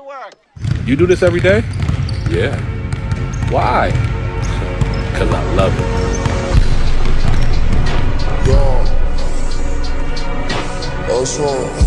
You do this every day? Yeah. Why? Because I love it. Yo, what's wrong?